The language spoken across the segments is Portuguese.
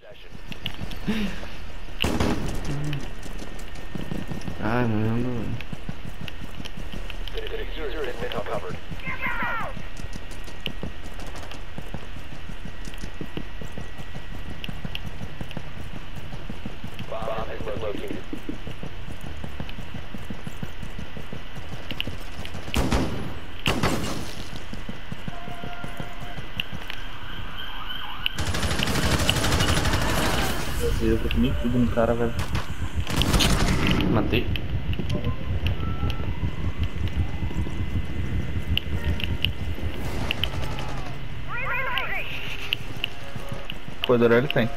Ai, mano. Eu tô comigo tudo no cara, velho. Matei. Corredor ele tem.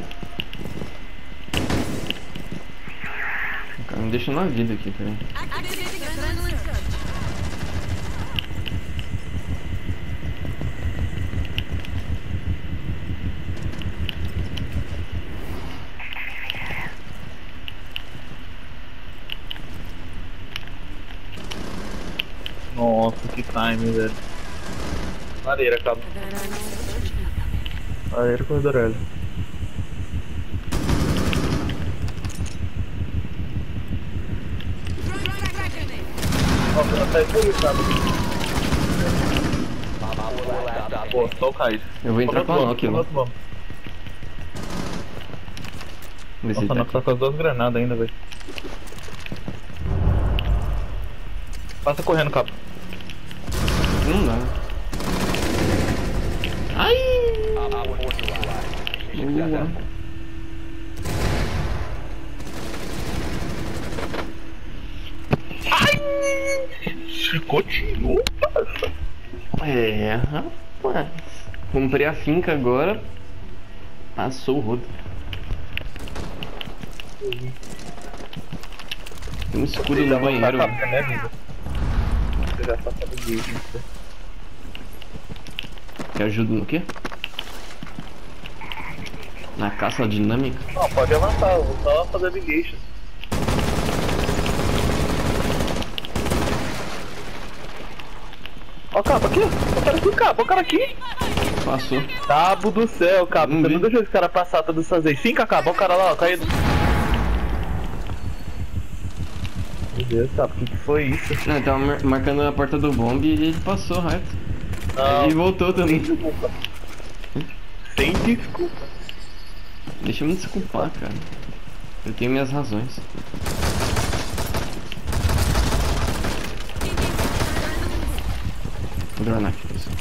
O cara me deixa na vida aqui, peraí. Nossa, que time, velho. Lareira, cabo. Lareira, corredor L. Nossa, tá por isso, cabo. Pô, só o Caio. Eu vou entrar com a Nokia, mano. Vamos. Vamos ver se Nossa, ele tá não tá aqui. com as duas granadas ainda, velho. Passa correndo, cabo. Não dá. Ai! Boa. Chicotinho, parça. É, rapaz. Comprei a finca agora. Passou o rodo. Tem um escudo no banheiro. Tá, né, vida? Você já tá sabendo disso, né? Que ajuda no quê? Na caça dinâmica. Não, pode avançar, eu vou só fazer negation. Ó o cabo aqui, o cara aqui, cabo, o cara aqui. Passou. Cabo do céu, cabo, Não você vi. não deixou esse cara passar todas essas vezes. Sim, cabo, ó o cara lá, ó, caído. Meu Deus, cabo, o que foi isso? Não, ele tava marcando a porta do bombe e ele passou reto. Não, E voltou sem também. desculpa. Sem desculpa. Deixa eu me desculpar, cara. Eu tenho minhas razões. Vou dronar aqui, pessoal.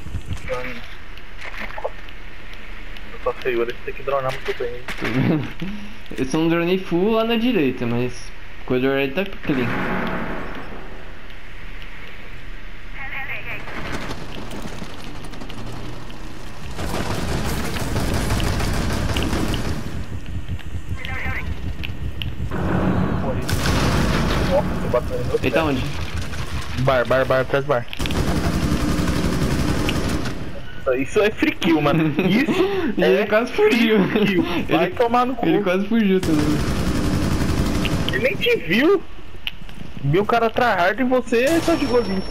Só feio, ele tem que dronar muito bem. Tô vendo? Eu só não dronei full lá na direita, mas o corredor aí tá clean. Ó, tô batendo no Ele tá onde? Bar, atrás do bar. Isso é free kill, mano. Isso E ele quase fugiu. free kill. Vai tomar no cu. Ele quase fugiu também. Ele nem te viu. Viu o cara tryhard e você só de golinho.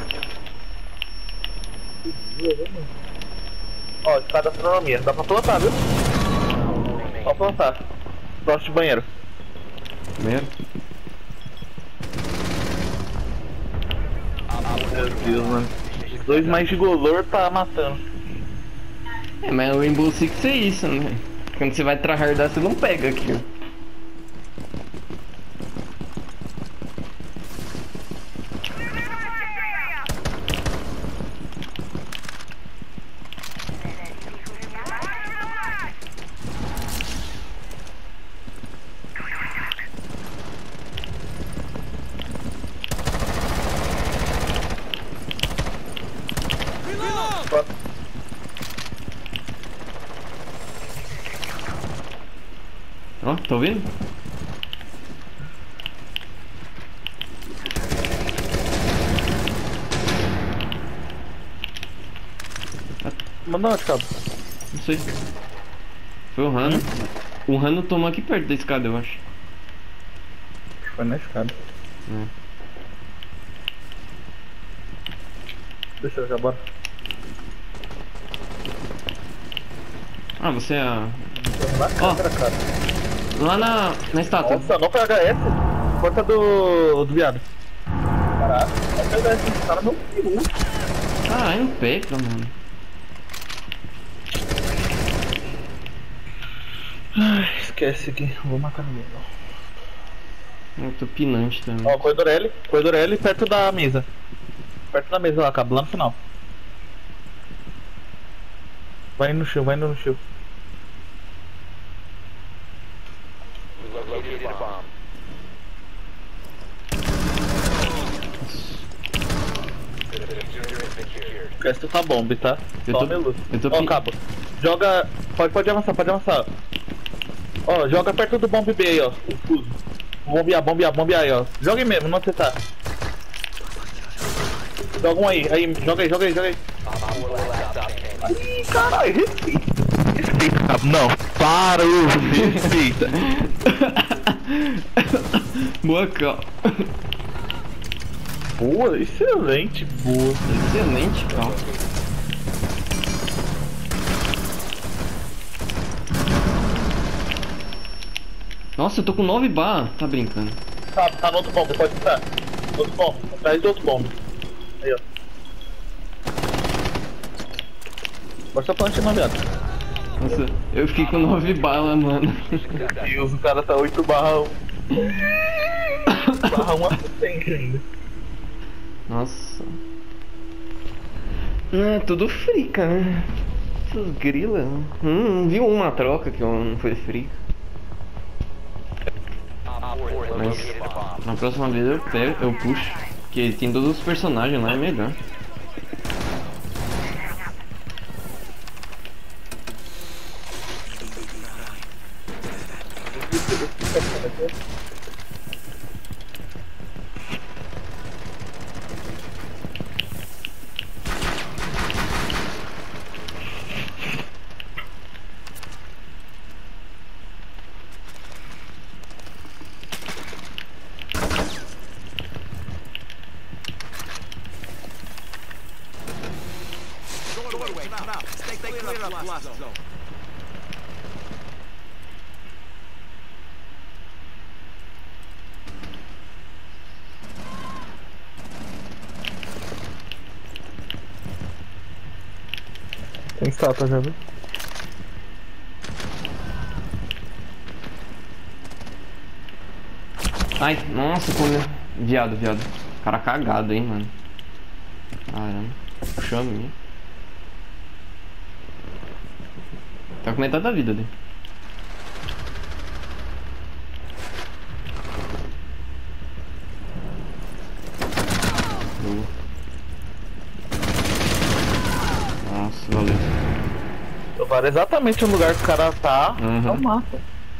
Ó, escada astronomia. Dá pra plantar, viu? Só plantar. Próximo de banheiro. Banheiro? Meu Deus, mano. Os dois mais gigolor tá matando. É, mas o Rainbow Six é isso, né? Quando você vai tryhardar, você não pega aquilo. Ó, tá ouvindo? Manda onde, cabo? Não sei. Foi o Rano. O Rano tomou aqui perto da escada, eu acho. Foi na escada. É. Deixa eu já bora. Ah, você é a Na Ó. câmera, cara. Lá na estátua. Nossa, não foi HS. Porta do viado. Caraca, é verdade, esse cara não viu. Caralho, peca, mano. Ai, esquece aqui, vou matar ninguém não. Eu tô pinante também. Ó, corredor L perto da mesa. Perto da mesa lá, cabo, lá no final. Vai indo no shield, vai indo no shield. O resto tá bomb, tá? Eu Só tô- meu. eu tô Ó, pi- cabo. Joga. Pode avançar, pode avançar. Ó, joga perto do bomb B aí, ó. O fuso. Bombear aí, ó. Joga aí mesmo, não você tá. Joga um aí, joga aí. Ai, caralho, respeita, cabo. Não, para, respeita. Boa, cara. Boa, excelente, boa. Excelente, cara. Nossa, eu tô com 9 barras. Tá brincando. Tá no outro bomb, pode estar. Outro bomb, atrás do outro bomb. Aí, ó. Bota a plancha na viado. Nossa, eu fiquei com 9 balas, mano. Deus, o cara tá 8 barra 1. barra 1 assistente ainda. Nossa. Tudo frica, né? Essas grilas. Viu uma troca que não foi frica. Mas na próxima vez eu puxo. Porque tem todos os personagens lá, é melhor. Tem estátua já, viu? Ai, nossa, como. Viado. Cara cagado, hein, mano. Caramba. Puxou a minha. Tá com metade da vida dele. Boa. Nossa, valeu. Levaram exatamente no lugar que o cara tá. Uhum. Não mata.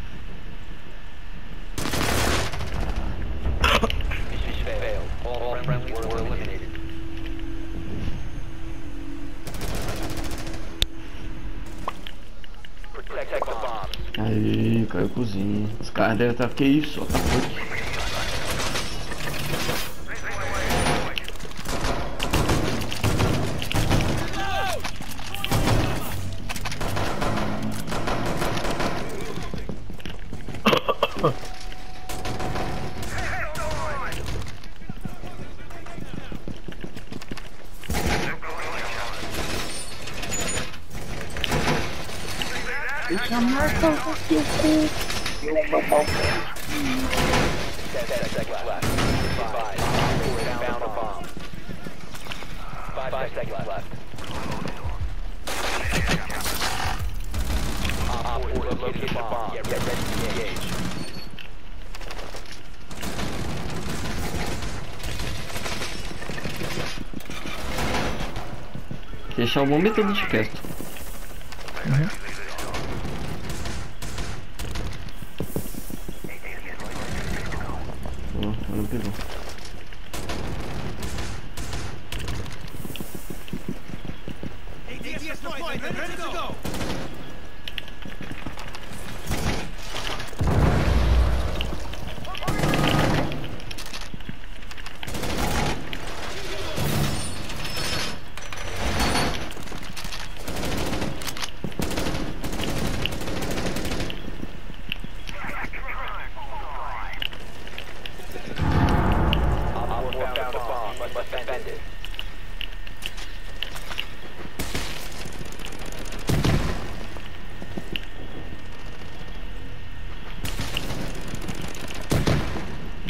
Aí, caiu cozinha. Os caras devem estar. Que isso? Ó, tá forte. Deixa a marca no seu cu. Meu pau. Deixar o bom método de cast. Não pegou.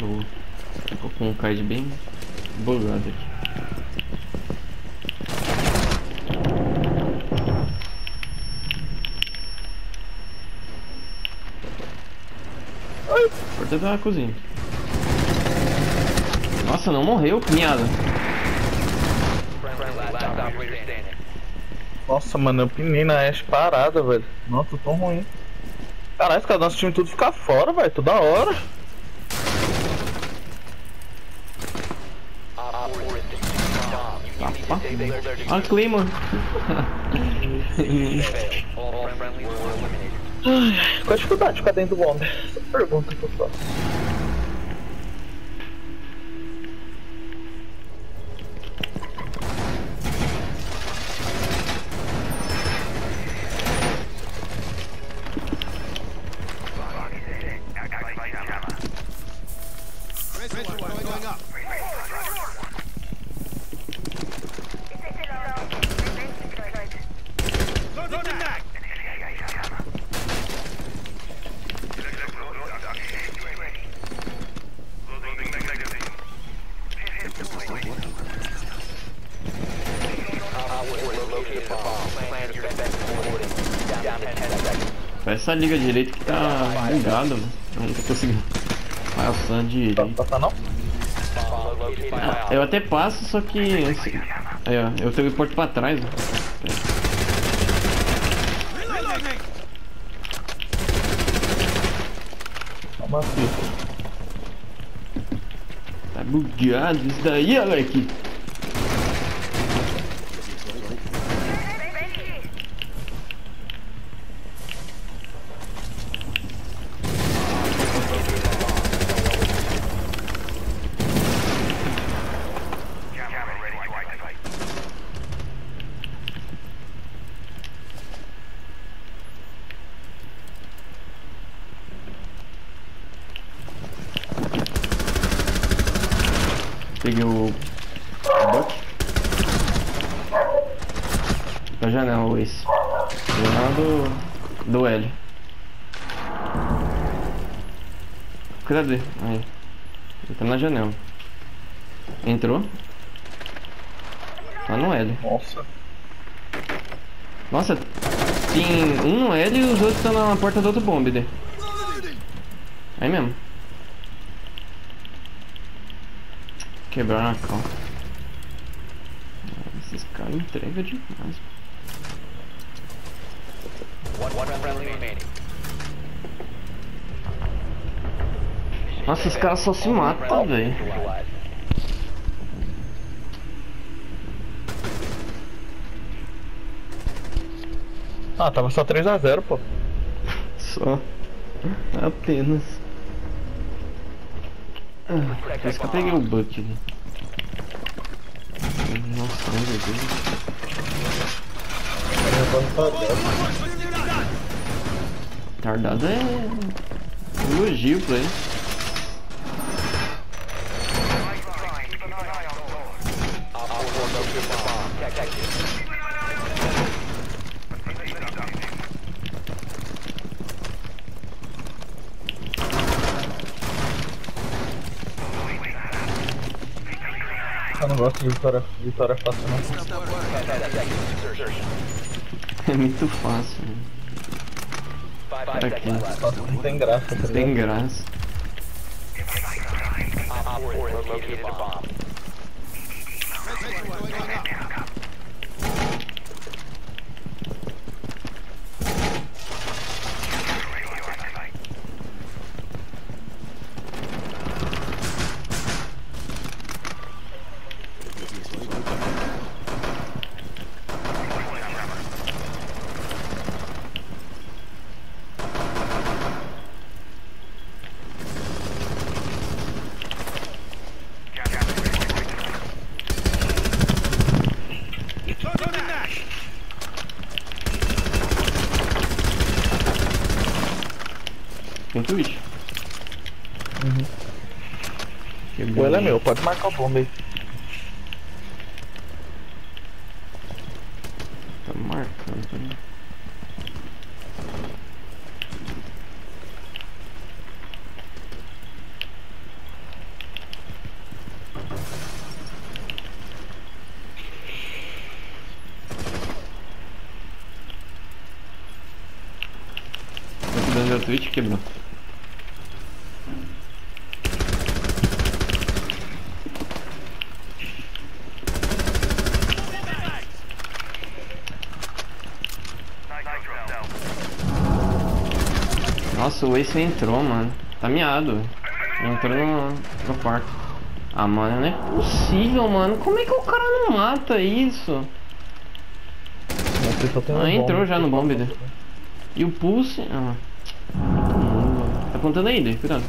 Tô com um card bem bugado aqui. Porta da cozinha. Nossa, não morreu, cunhada. Nossa, mano, eu pinei na Ashe parada, velho. Nossa, tão ruim. Caralho, esse cara do nosso time tudo fica fora, velho, toda hora. Olha o Claymore. Qual a dificuldade de ficar dentro do bombe? Essa pergunta que eu faço. Parece essa liga direita que tá bugada, mano. Eu não tô conseguindo passar direito. Tá não? Eu até passo, só que... Aí, ó, eu teleporto pra trás, ó. Toma aqui. Tá bugado isso daí, Alec. Peguei o Buck. Da janela, esse. Janela do L. Cadê? Aí. Ele tá na janela. Entrou. Tá no L. Nossa. Nossa, tem um no L e os outros estão na porta do outro bombe dele. Aí mesmo. Quebraram a cal. Esses caras entregam demais. Nossa, esses caras só se matam, velho. Ah, tava só 3-0, pô. Só. Apenas. Por isso que eu peguei o Buck ali. Nossa, meu Deus. Tardado é um elogio pra ele. Eu não gosto de vitória fácil, não. É muito fácil. Para aqui. Não tem graça, tá ligado? Tem graça. Tem Twitch. O L é meu, pode marcar o bomba aí. Tá marcando, né? Twitch quebrou. Nossa, o Ace entrou, mano. Tá miado. Entrou no quarto. Ah, mano, não é possível, mano. Como é que o cara não mata isso? Ah, entrou já no bomb dele. E o Pulse... Ah. Tá apontando aí, Dave. Cuidado.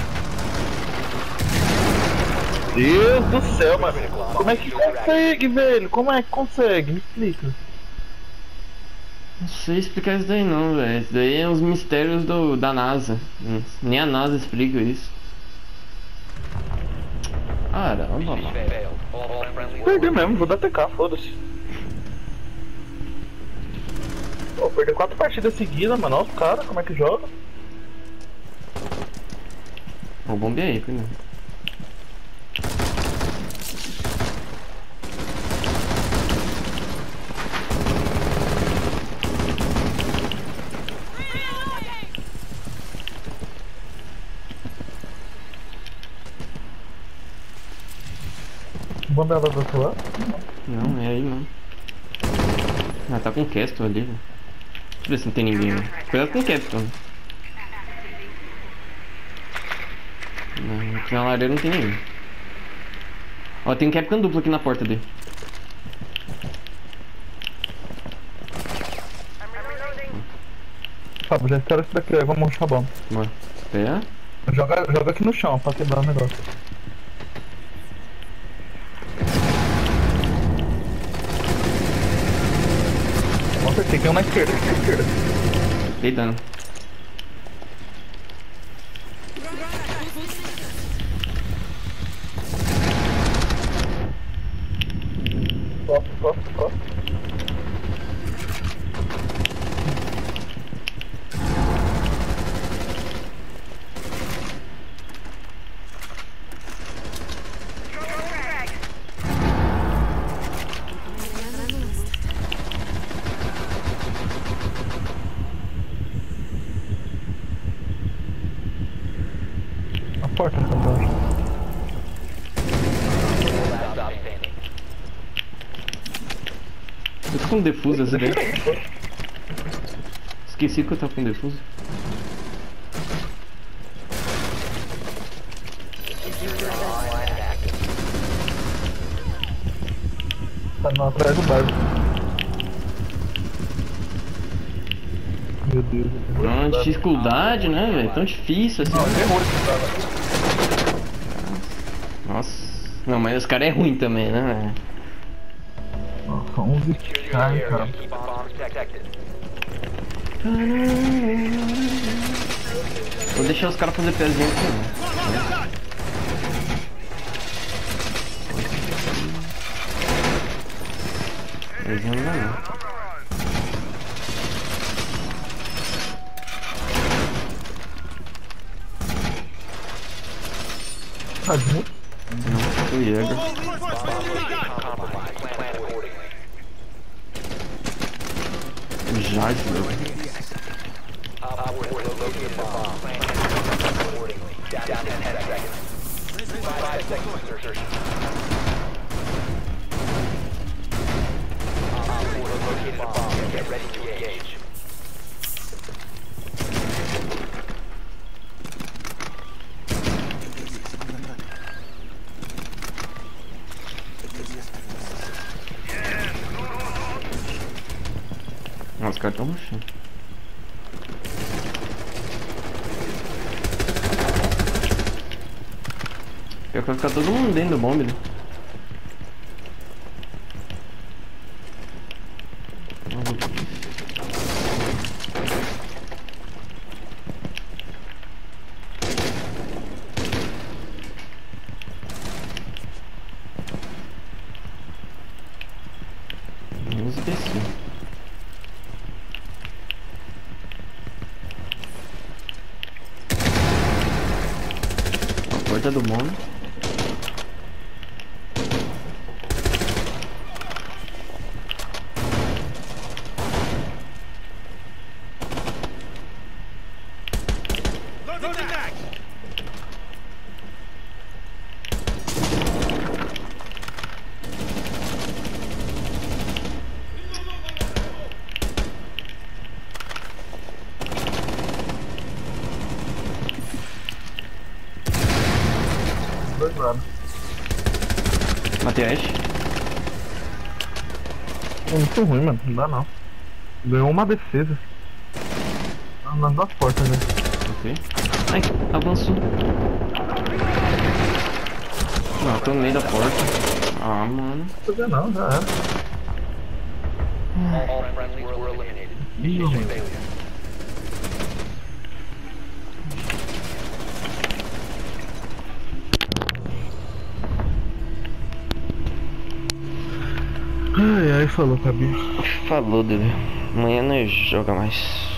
Deus do céu, mano. Como é que consegue, velho? Como é que consegue? Me explica. Não sei explicar isso daí não, velho. Isso daí é os mistérios da NASA. Nem a NASA explica isso. Caramba, mano. Perdi mesmo, vou dar TK, foda-se. Pô, perdi 4 partidas seguidas, mano. Olha os caras, como é que joga? Ó, o bombe aí, cuidado. Bomba ela do outro lado? Não, é aí, mano. Ah, tá com o Castle ali, velho. Deixa eu ver se não tem ninguém, velho. Cuidado com o Castle. Não, aqui na lareira não tem ninguém. Ó, tem um Capcan duplo aqui na porta dele. Fábio, já espera isso daqui aí, vamos montar a bomba. Bora. Pera. Joga aqui no chão pra quebrar o negócio. Nossa, tem um na esquerda, aqui na esquerda. Dei dano. Costa. A porta tá embaixo. Eu tô com defuso essa daí. Esqueci que eu tava com defuso. Tá no atrás do barco. Meu Deus. Não, dificuldade, né, velho? Tão difícil assim. Não, é ruim, cara. Nossa. Não, mas os caras é ruim também, né, velho? Nossa, 11 cai, cara. Vou deixar os caras fazer pezinho aqui, né? Pezinho não dá não. Tadinho. Não, o Jäger. O Jade, velho. Os caras estão rushando. Pior que vai ficar todo mundo dentro do bombe, né? Vamos descer. A porta do bombe. quebrado. Matei a Ashe. É muito ruim, mano. Não dá não. Ganhou uma defesa. Nas duas portas, né? Ok. Ai, avançou. Não, tô no meio da porta. Ah, mano. Não fazer não, já era. All friendlies were eliminated. Ih, Mission mano. failure. Ai, ai, falou, Cabi. Falou, dele. Amanhã nós joga mais.